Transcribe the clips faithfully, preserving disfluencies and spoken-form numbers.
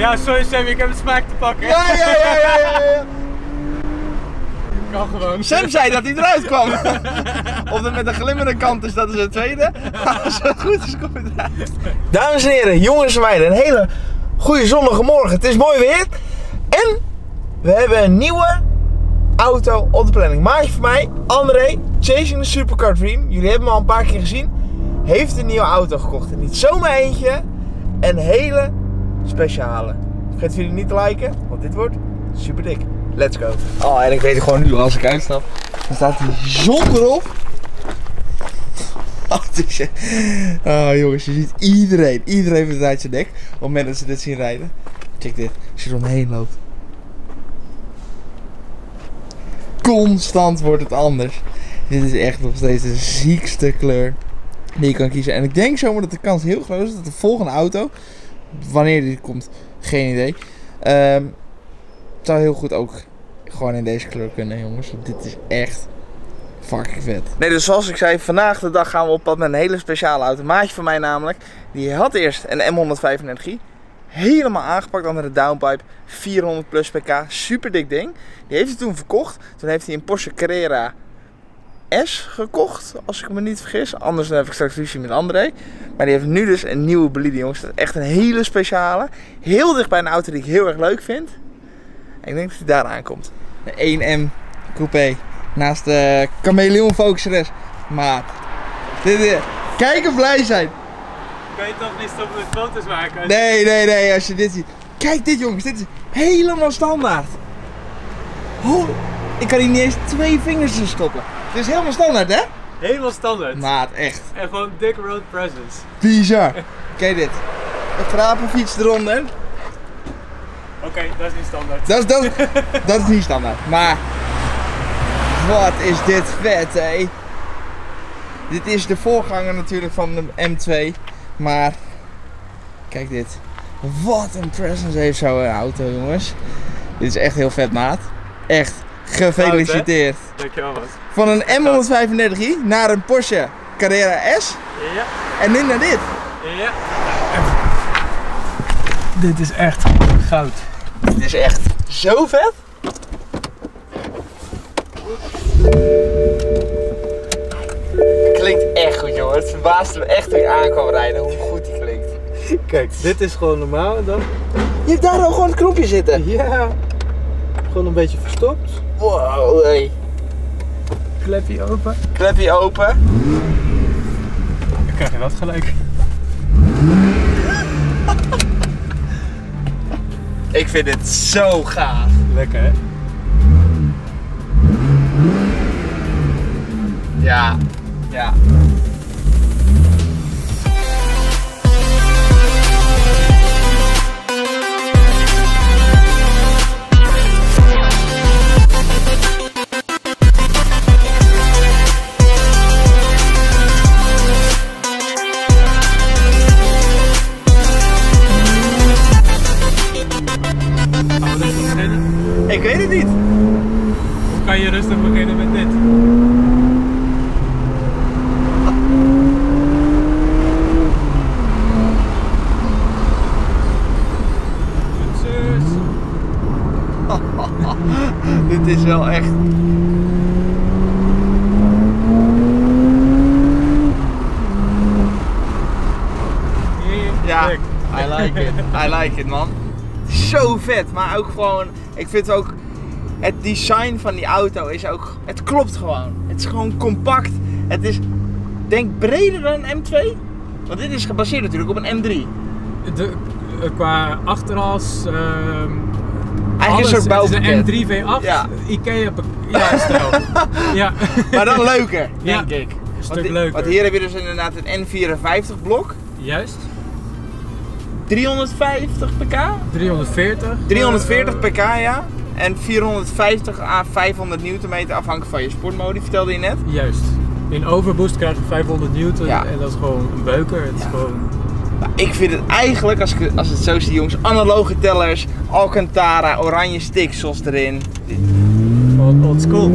Ja, sorry Sammy, ik heb het smaak te pakken. Ja, ja, ja, ja, ja, ja. Kan gewoon. Sam zei dat hij eruit kwam. Of het met een glimmende kant is, dat is het tweede. Als het goed is, komt het eruit. Dames en heren, jongens en meiden, een hele goede zonnige morgen. Het is mooi weer. En we hebben een nieuwe auto op de planning. Maatje van mij, André, Chasing the Supercar Dream. Jullie hebben hem al een paar keer gezien. Heeft een nieuwe auto gekocht. En niet zomaar eentje. Een hele speciale. Vergeet jullie niet te liken, want dit wordt super dik. Let's go. Oh, en ik weet het gewoon nu als ik uitstap. Dan staat die zon erop. Oh, is, oh jongens, je ziet iedereen. Iedereen heeft het uit zijn nek. Op het moment dat ze dit zien rijden. Check dit. Als je er omheen loopt. Constant wordt het anders. Dit is echt nog steeds de ziekste kleur die je kan kiezen. En ik denk zomaar dat de kans heel groot is dat de volgende auto, wanneer die komt, geen idee. Um, het zou heel goed ook gewoon in deze kleur kunnen, jongens. Want dit is echt fucking vet. Nee, dus zoals ik zei, vandaag de dag gaan we op pad met een hele speciale auto. Maatje van mij namelijk, die had eerst een M honderdvijfendertig i. Helemaal aangepakt onder de downpipe, vierhonderd plus pk, super dik ding. Die heeft hij toen verkocht. Toen heeft hij een Porsche Carrera S gekocht, als ik me niet vergis. Anders dan heb ik straks ruzie met André. Maar die heeft nu dus een nieuwe bolide, jongens. Dat is echt een hele speciale. Heel dicht bij een auto die ik heel erg leuk vind. En ik denk dat hij daar aankomt. De één M Coupé. Naast de Chameleon Focus R S. Maar dit is, kijk en blij zijn. Kan je toch niet stoppen met foto's maken? Nee, nee, nee, als je dit ziet. Kijk dit, jongens, dit is helemaal standaard. Oh, ik kan hier niet eens twee vingers in stoppen. Dit is helemaal standaard, hè? Helemaal standaard. Maat, echt. En gewoon dik road presence. Bizar. Kijk dit. Een grapenfiets eronder. Oké, okay, dat is niet standaard. Dat is, dat, is, dat is niet standaard. Maar wat is dit vet, hé. Dit is de voorganger natuurlijk van de M twee. Maar kijk dit. Wat een presence heeft zo'n auto, jongens. Dit is echt heel vet, maat. Echt gefeliciteerd. Goud, dankjewel, wat. Van een M honderdvijfendertig i naar een Porsche Carrera S. Ja. En nu naar dit. Ja. Dit is echt goud. Dit is echt zo vet. Klinkt echt goed, jongen. Het verbaasde me echt toen je aankwam rijden hoe goed die klinkt. Kijk, dit is gewoon normaal en dan... Je hebt daar al gewoon het knopje zitten. Ja. Gewoon een beetje verstopt. Wow, hey. Klepje open. Klepje open. Dan krijg je wat gelijk. Ik vind dit zo gaaf. Lekker, hè? Ja. Ja. Ik weet het niet. Hoe kan je rustig beginnen met dit? Dit is wel echt. Ja, I like it. I like it, man. Zo vet, maar ook gewoon, ik vind ook, het design van die auto is ook, het klopt gewoon. Het is gewoon compact. Het is, denk breder dan een M twee. Want dit is gebaseerd natuurlijk op een M drie. De, qua achteras, uh, eigenlijk een soort bouwpakket. Het is een M drie V acht, ja. Ikea, ja, stijl. Ja. Maar dan leuker, ja. denk ik. Een stuk want, leuker. Want hier heb je dus inderdaad een N vierenvijftig blok. Juist. driehonderdvijftig pk? driehonderdveertig. driehonderdveertig pk, ja. En vierhonderdvijftig à vijfhonderd newtonmeter afhankelijk van je sportmodi, vertelde je net. Juist. In overboost krijg je vijfhonderd newton ja. En dat is gewoon een beuker. Het ja. is gewoon... Nou, ik vind het eigenlijk, als, ik, als het zo zie, jongens, analoge tellers, Alcantara, oranje stiksels erin. Old, old school.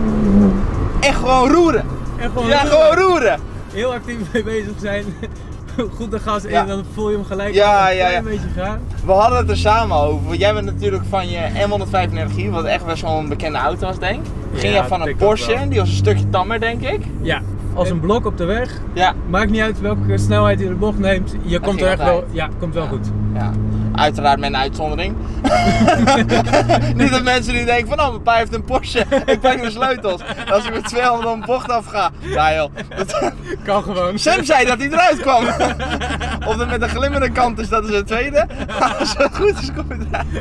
Echt gewoon roeren. Echt gewoon ja, roeren. gewoon roeren. Heel actief mee bezig zijn. goed de gas in Ja. en dan voel je hem gelijk Ja, een ja, klein ja. beetje gaan. We hadden het er samen over. Want jij bent natuurlijk van je M honderdvijfendertig i, wat echt wel zo'n bekende auto was, denk ik. Ging Ja, jij van dat een denk ik ook Porsche, wel. die was een stukje tammer, denk ik. Ja, als een blok op de weg. Ja. Maakt niet uit welke snelheid je de bocht neemt. Je komt ging er echt wel, altijd. ja, komt wel Ja. goed. Ja. Uiteraard met een uitzondering. Niet dat mensen die denken van, oh, mijn pa heeft een Porsche, ik pak de sleutels. Als ik met tweehonderd om een bocht af ga. Ja joh, dat... Kan gewoon. Sam zei dat hij eruit kwam. Of het met een glimmende kant is, dat is het tweede. Maar als het goed is, komt het eruit.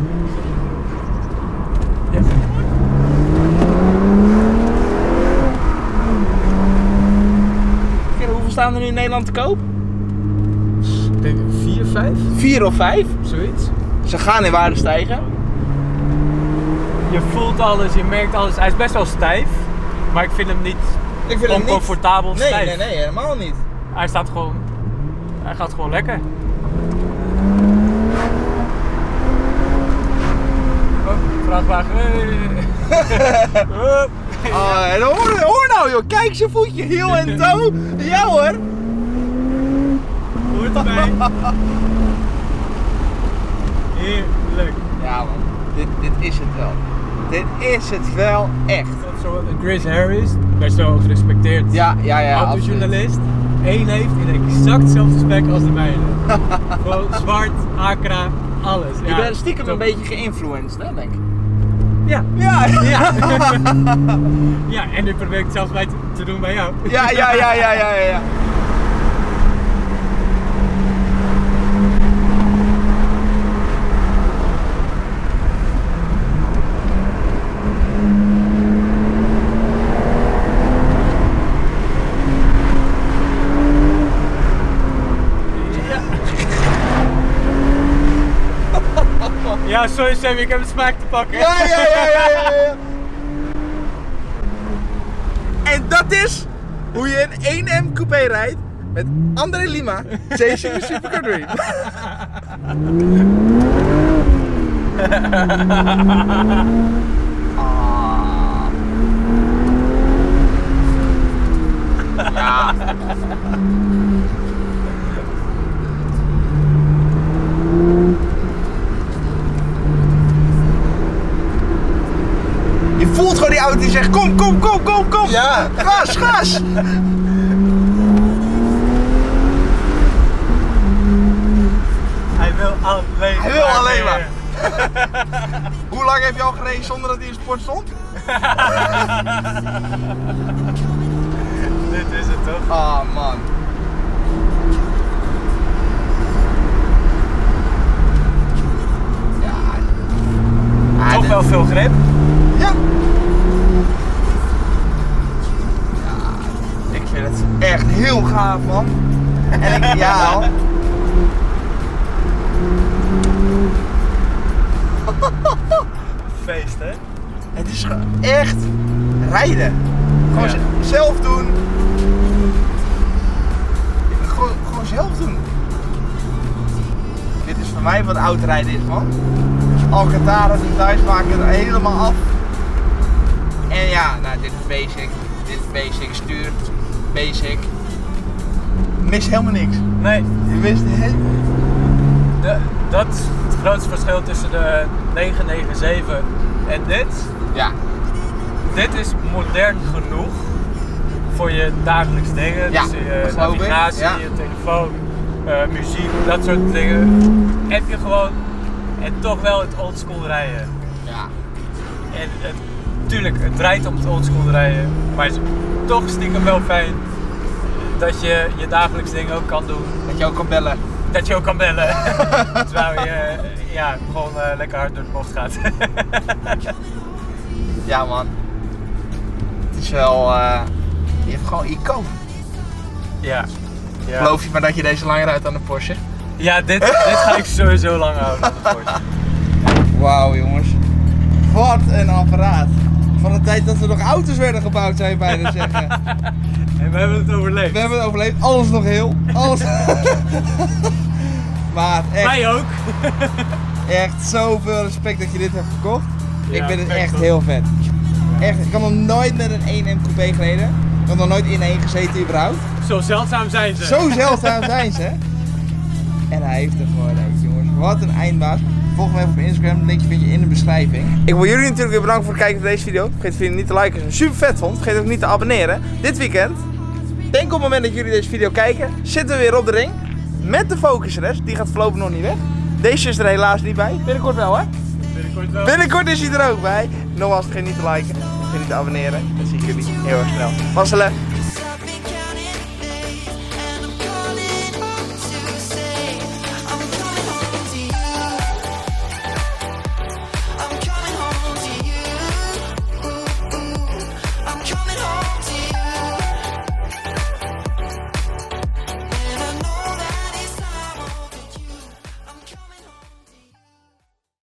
Ja. Kijk, hoeveel staan er nu in Nederland te koop? Ik denk vier, vijf, Vier of vijf. zoiets. Ze gaan in waarde stijgen. Je voelt alles, je merkt alles. Hij is best wel stijf, maar ik vind hem niet Ik vind oncomfortabel Nee, stijf. nee, nee, helemaal niet. Hij staat gewoon, hij gaat gewoon lekker. Oh, vrachtwagen. Hey. Oh. Oh, en hoor, hoor nou joh, kijk zijn voetje, heel en toe. Ja hoor. Hoort erbij. Heerlijk. Ja man, dit, dit is het wel. Dit is het wel echt. Dat zo een Chris Harris, best wel gerespecteerd Ja, ja, ja. autojournalist, één heeft in exact hetzelfde spek als de mijne. Gewoon zwart, Acra, alles. Je Ja, bent stiekem top. een beetje geïnfluenced, hè, denk ik. Ja. Ja, Ja. Ja, en nu probeer ik het zelfs bij te, te doen bij jou. ja, ja, ja, ja, ja, ja. Ja, sorry Sammy, ik heb het smaak te pakken. Ja, ja, ja, ja, ja, ja. En dat is hoe je een één M coupé rijdt met André Lima, Chasing the Supercar Dream. Ah. Ja. Je voelt gewoon die auto die zegt kom, kom, kom, kom, kom. Ja. Gas, gas. Hij wil alleen Hij wil alleen maar. meer. Hoe lang heb je al gereden zonder dat hij in sport stond? Dit is het toch? Ah man. Ja. Ah, Toch dit- wel veel grip. Ja. Ja. Ik vind het echt heel gaaf man. En ik, ja. Feest hè? Het is gewoon echt rijden. Gewoon Ja. z- zelf doen. Gewoon, gewoon zelf doen. Dit is voor mij wat autorijden is, man. Alcantara details maken er helemaal af. En ja, nou dit is basic. Dit is basic. Stuur. Basic. Mis helemaal niks. Nee, Je mist helemaal. de, dat is het grootste verschil tussen de negen negen zeven en dit. Ja. Dit is modern genoeg voor je dagelijks dingen. Ja, dus je dat geloof ik, navigatie, ja. je telefoon, eh, muziek, dat soort dingen. Heb je gewoon en toch wel het oldschool rijden. Ja. En het, tuurlijk, het draait om het oldschool rijden, maar het is toch stiekem wel fijn dat je je dagelijks dingen ook kan doen. Dat je ook kan bellen. Dat je ook kan bellen. Terwijl je eh, ja, gewoon eh, lekker hard door de bocht gaat. Ja man. Het is wel. eh je hebt gewoon icoon. ja. Ja. Geloof je maar dat je deze langer rijdt dan de Porsche? Ja, dit, dit ga ik sowieso lang houden aan de Porsche. Wauw jongens. Wat een apparaat. Van de tijd dat er nog auto's werden gebouwd zou je bijna zeggen. En we hebben het overleefd. We hebben het overleefd. Alles nog heel. Alles. Maar echt, Wij ook. echt zoveel respect dat je dit hebt gekocht. Ja, ik vind het vet, echt toch? heel vet. Echt, ik had nog nooit met een één M coupé gereden. Ik had nog nooit in één gezeten überhaupt. Zo zeldzaam zijn ze. Zo zeldzaam zijn ze. En hij heeft er gewoon eentje, jongens. Wat een eindbaas. Volg me even op Instagram, de linkje vind je in de beschrijving. Ik wil jullie natuurlijk weer bedanken voor het kijken van deze video. Vergeet de video niet te liken als je hem super vet vond. Vergeet ook niet te abonneren. Dit weekend, denk op het moment dat jullie deze video kijken, zitten we weer op de ring. Met de Focus-res, die gaat voorlopig nog niet weg. Deze is er helaas niet bij. Binnenkort wel, hè? Binnenkort wel. Binnenkort is hij er ook bij. Nogmaals, vergeet niet te liken. Vergeet niet te abonneren. Dan zie ik jullie heel erg snel. Wasselen.